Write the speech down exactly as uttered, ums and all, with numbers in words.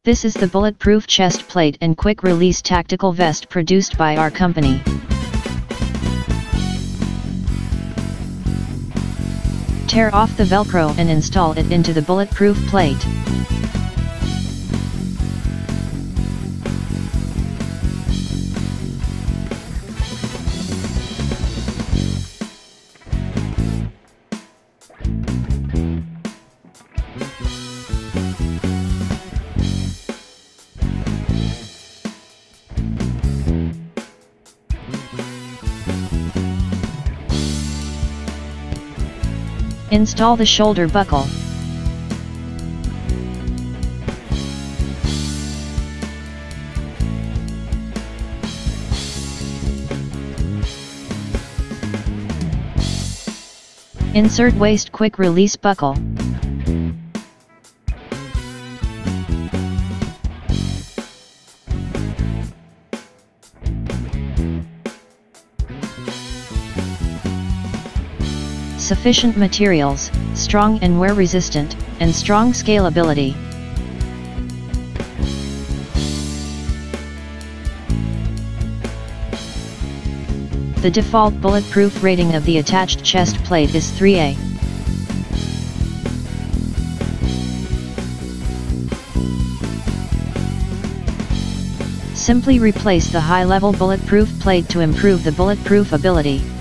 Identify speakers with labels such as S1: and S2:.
S1: This is the bulletproof chest plate and quick release tactical vest produced by our company. Tear off the Velcro and install it into the bulletproof plate. Install the shoulder buckle. Insert waist quick release buckle. Sufficient materials, strong and wear resistant, and strong scalability. The default bulletproof rating of the attached chest plate is three A. Simply replace the high-level bulletproof plate to improve the bulletproof ability.